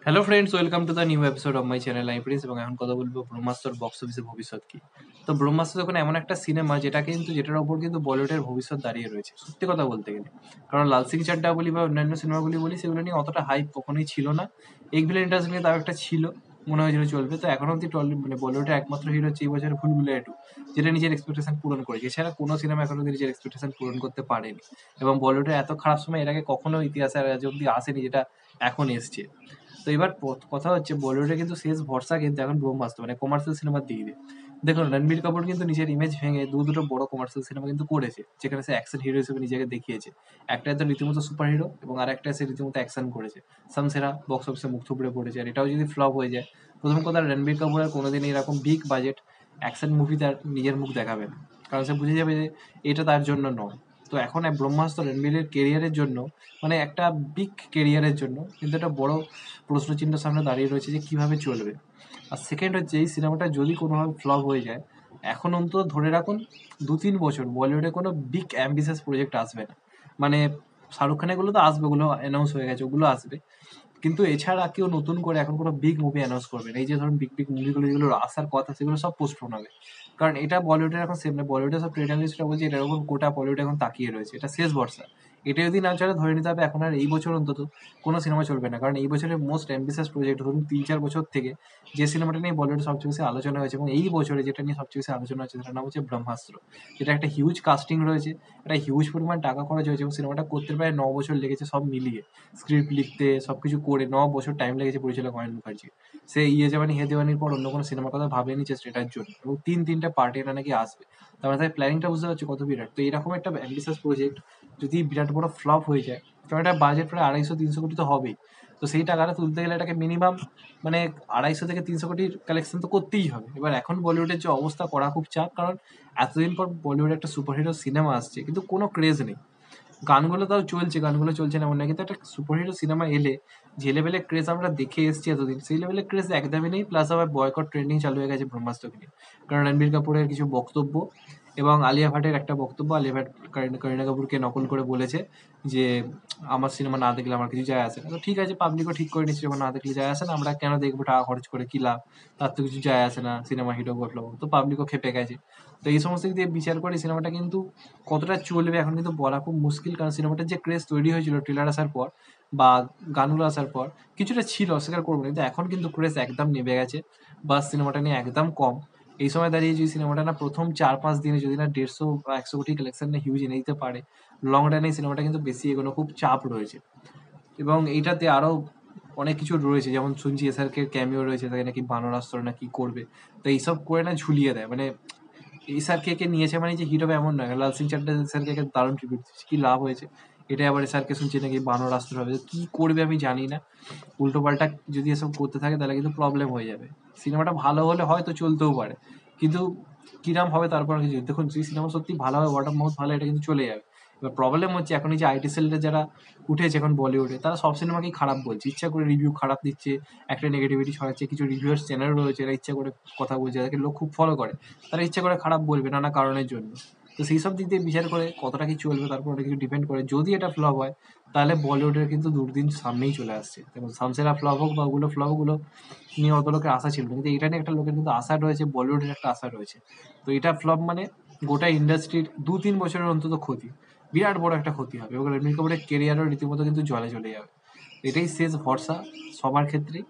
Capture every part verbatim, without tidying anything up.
Hello friends, welcome to the new episode of my channel libraries. এবং এখন কথা বলবো ব্রহ্মাস্ত্র বক্স অফিসের ভবিষ্যৎ কি। তো ব্রহ্মাস্ত্র যখন এমন একটা সিনেমা যেটা কিন্তু যেটার ওপর কিন্তু বলিউডের ভবিষ্যৎ দাঁড়িয়ে রয়েছে, সত্যি কথা বলতে গেলে। কারণ লাল সিং চাড্ডা বলি বা অন্যান্য সিনেমাগুলি বলি, সেগুলো নিয়ে অতটা হাইপ কখনোই ছিল না। এগভিলেন ইন্ডাস্ট্রি নিয়ে তাও একটা ছিল, মনে হয়েছিল চলবে। তো এখন অব্দি টলি মানে বলিউডের একমাত্র হিরো হচ্ছে এই বছর ভুলভুলাইয়া টু, যেটা নিজের এক্সপেকটেশন পূরণ করেছে। এছাড়া কোনো সিনেমা এখন অব্দি নিজের এক্সপেকটেশন পূরণ করতে পারেনি। এবং বলিউডের এত খারাপ সময় এর আগে কখনো ইতিহাসে আজ অব্দি আসেনি, যেটা এখন এসছে। তো এবার পথ- কথা হচ্ছে বলিউডে কিন্তু শেষ ভরসা কিন্তু এখন ব্রহ্মাস্ত্র, মানে কমার্শিয়াল সিনেমার দিকে দিয়ে। দেখুন, রণবীর কাপুর কিন্তু নিজের ইমেজ ভেঙে দু দুটো বড় কমার্শিয়াল সিনেমা কিন্তু করেছে, যেখানে সে অ্যাকশন হিরো হিসেবে নিজেকে দেখিয়েছে। একটা তো রীতিমতো সুপার হিরো, এবং আর একটা সে রীতিমতো অ্যাকশন করেছে। সামসেরা বক্স অফিসে মুখ থুবড়ে পড়েছে। আর এটাও যদি ফ্লপ হয়ে যায়, প্রথম কথা, রণবীর কাপুর আর কোনোদিন এরকম বিগ বাজেট অ্যাকশন মুভি তার নিজের মুখ দেখাবে না। কারণ সে বুঝে যাবে যে এটা তার জন্য নয়। তো এখন এক ব্রহ্মাস্ত্র রণবীরের কেরিয়ারের জন্য, মানে একটা বিগ কেরিয়ারের জন্য কিন্তু একটা বড় প্রশ্নচিহ্ন সামনে দাঁড়িয়ে রয়েছে যে কিভাবে চলবে। আর সেকেন্ড হচ্ছে, এই সিনেমাটা যদি কোনোভাবে ফ্লপ হয়ে যায়, এখন অন্তত ধরে রাখুন দু তিন বছর বলিউডে কোনো বিগ অ্যাম্বিশাস প্রজেক্ট আসবে না। মানে শাহরুখ খানের গুলো তো আসবে, ওগুলো অ্যানাউন্স হয়ে গেছে, ওগুলো আসবে। কিন্তু এছাড়া কেউ নতুন করে এখন কোনো বিগ মুভি অ্যানাউন্স করবে না। এই যে ধরুন বিগ বিগ মুভিগুলো যেগুলো আসার কথা, সেগুলো সব পোস্টপোন হবে। কারণ এটা বলিউডের এখন সেম না। বলিউডের সব ট্রেড অ্যানালিস্টরা বলছে এটার উপর গোটা বলিউড এখন তাকিয়ে রয়েছে, এটা শেষ ভরসা। এটা যদি না চলে, ধরে নিতে হবে এখন আর এই বছর অন্তত কোনো সিনেমা চলবে না। কারণ এই বছরের মোস্ট অ্যাম্বিশাস প্রজেক্ট ধরুন তিন চার বছর থেকে যে সিনেমাটা নিয়ে বলিউডে সবচেয়ে বেশি আলোচনা হয়েছে, এবং এই বছরে যেটা নিয়ে সবচেয়ে বেশি আলোচনা হচ্ছে, সেটার নাম হচ্ছে ব্রহ্মাস্ত্র। যেটা একটা হিউজ কাস্টিং রয়েছে, একটা হিউজ পরিমাণ টাকা খরচ হয়েছে, এবং সিনেমাটা করতে প্রায় ন বছর লেগেছে সব মিলিয়ে। স্ক্রিপ্ট লিখতে সবকিছু করে ন বছর টাইম লেগেছে পরিচালক অয়ন মুখার্জি। সে ইয়ে জামানি হে দেওয়ানির পর অন্য কোনো সিনেমার কথা ভাবেনি যে সেটার জন্য, এবং তিন তিনটা পার্টি এটা নাকি আসবে। তার মানে প্ল্যানিংটা বুঝতে পারছো কত বিরাট। তো এরকম একটা অ্যাম্বিশাস প্রজেক্ট যদি বিরাট বড় ফ্লপ হয়ে যায়, কারণ এটা বাজেট প্রায় আড়াইশো তিনশো কোটি তো হবেই। তো সেই টাকাটা তুলতে গেলে এটাকে মিনিমাম মানে আড়াইশো থেকে তিনশো কোটির কালেকশন তো করতেই হবে। এবার এখন বলিউডের যে অবস্থা, করা খুব চাপ। কারণ এতদিন পর বলিউডে একটা সুপারহিরো সিনেমা আসছে, কিন্তু কোনো ক্রেজ নেই। গানগুলো তাও চলছে, গানগুলো চলছে না এমন না, কিন্তু একটা সুপারহিরো সিনেমা এলে যে লেভেলের ক্রেজ আমরা দেখে এসেছি এতদিন, সেই লেভেলের ক্রেজ একদমই নেই। প্লাস আবার বয়কট ট্রেন্ডিং চালু হয়ে গেছে ব্রহ্মাস্ত্রকে নিয়ে। কারণ রণবীর কাপুরের কিছু বক্তব্য এবং আলিয়া ভাটের একটা বক্তব্য, আলিয়া ভাট করিনা করিনা কাপুরকে নকল করে বলেছে যে আমার সিনেমা না দেখলে আমার কিছু যায় আসে না। তো ঠিক আছে, পাবলিকও ঠিক করে নিচ্ছে যখন না দেখলে যায় আসে না, আমরা কেন দেখবো টাকা খরচ করে, কি লাভ, তার তো কিছু যায় আসে না, সিনেমা হিট হোক বা flop হোক। তো পাবলিকও খেপে গেছে। তো এই সমস্ত দিক দিয়ে বিচার করে সিনেমাটা কিন্তু কতটা চলবে এখন কিন্তু বলা খুব মুশকিল। কারণ সিনেমাটার যে ক্রেজ তৈরি হয়েছিল ট্রেলার আসার পর বা গানগুলো আসার পর, কিছুটা ছিল, অস্বীকার করবো না, কিন্তু এখন কিন্তু ক্রেজ একদম নেমে গেছে। বা সিনেমাটা নিয়ে একদম কম। এই সময় দাঁড়িয়ে যদি সিনেমাটা না প্রথম চার পাঁচ দিনে যদি না দেড়শো বা একশো কোটি কালেকশন না হিউজ এনে দিতে পারে, লং রানে সিনেমাটা কিন্তু বেশি এগোনো খুব চাপ রয়েছে। এবং এইটাতে আরো অনেক কিছু রয়েছে, যেমন শুনছি এসআরকে ক্যামিও রয়েছে, তাকে নাকি বানরাস্ত্র না কি করবে। তো এইসব করে না ঝুলিয়ে দেয়। মানে এসআর কে কে নিয়েছে মানে যে হিট হবে এমন নয়। লাল সিং চাড্ডা এসআর কে দারুণ ট্রিবিউট দিচ্ছে, কি লাভ হয়েছে। এটা আবার এসআর কে শুনছি নাকি বানরাস্ত্র হবে। তো কি করবে আমি জানি না। উল্টো পাল্টা যদি এসব করতে থাকে তাহলে কিন্তু প্রবলেম হয়ে যাবে। সিনেমাটা ভালো হলে হয়তো চলতেও পারে, কিন্তু কিরাম হবে তারপর কিছু। দেখুন, যদি সিনেমা সত্যি ভালো হয়, ওয়ার্ড অফ মাউথ ভালো, এটা কিন্তু চলে যাবে। এবার প্রবলেম হচ্ছে এখন এই যে আইটি সেলটা যারা উঠেছে এখন বলিউডে, তারা সব সিনেমাকেই খারাপ বলছে, ইচ্ছা করে রিভিউ খারাপ দিচ্ছে, একটা নেগেটিভিটি ছড়াচ্ছে। কিছু রিভিউয়ার্স চ্যানেল রয়েছে, এরা ইচ্ছা করে কথা বলছে, যাদেরকে লোক খুব ফলো করে, তারা ইচ্ছা করে খারাপ বলবে নানা কারণের জন্য। তো সেই সব দিক দিয়ে বিচার করে কতটা কি চলবে তারপর অনেক কিছু ডিপেন্ড করে। যদি এটা ফ্লপ হয়, তাহলে বলিউডের কিন্তু দুর্দিন সামনেই চলে আসছে। দেখুন, সামসেরা ফ্লপ হোক বা ওগুলো ফ্লপ, ওগুলো নিয়ে অত লোকের আশা ছিল না, কিন্তু এটা নিয়ে একটা লোকের কিন্তু আশা রয়েছে, বলিউডের একটা আশা রয়েছে। তো এটা ফ্লপ মানে গোটা ইন্ডাস্ট্রির দু তিন বছরের অন্তত ক্ষতি, বিরাট বড় একটা ক্ষতি হবে। এবং রণবীর কাপুরের কেরিয়ারও রীতিমতো কিন্তু জলে চলে যাবে। এটাই শেষ ভরসা সবার ক্ষেত্রেই।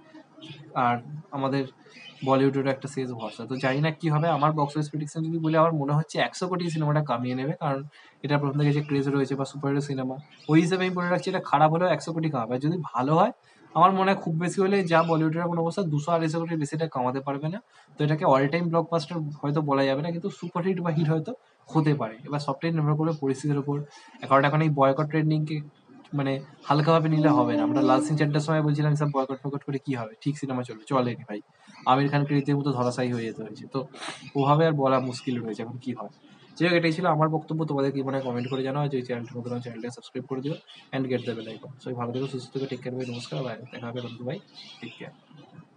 আর আমাদের বলিউডেরও একটা শেষ ভরসা। তো জানি না কি হবে। আমার বক্স অফিস প্রেডিকশন যদি বলি, আমার মনে হচ্ছে একশো কোটি সিনেমাটা কামিয়ে নেবে। কারণ এটা প্রথম থেকে যে ক্রেজ রয়েছে বা সুপারহিরো সিনেমা, ওই হিসেবে আমি বলে রাখছি এটা খারাপ হলেও একশো কোটি কামাবে। আর যদি ভালো হয়, আমার মনে হয় খুব বেশি হলে যা বলিউডের এখন অবস্থা, দুশো আড়াইশো কোটির বেশি এটা কামাতে পারবে না। তো এটাকে অল টাইম ব্লকবাস্টার হয়তো বলা যাবে না, কিন্তু সুপার হিট বা হিট হয়তো হতে পারে। এবার সবটাই নির্ভর করবে পরিস্থিতির উপর। কারণ এখন এই বয়কট ট্রেন্ডিংকে মানে হালকাভাবে নিলে হবে না। আমরা লাল সিং চাড্ডার সময় বলছিলাম সব বয়কট ফয়কট করে কি হবে, ঠিক সিনেমা চলবে, চলেনি ভাই। আমির খানকে রীতিমতো ধরাশায়ী হয়ে যেতে হয়েছে। তো ওভাবে আর বলা মুশকিল রয়েছে এখন কি হয়। যাই হোক, এটাই ছিল আমার বক্তব্য। তোমাদের কি মনে হয় কমেন্ট করে জানাও। যে চ্যানেলটি নতুন, চ্যানেলটাকে সাবস্ক্রাইব করে দিও and get the bell icon. সবাই ভালো থেকো, সুস্থ থেকো, টেক কেয়ার, ভাই, নমস্কার, ভাই, দেখা হবে বন্ধু, ভাই, টেক কেয়ার।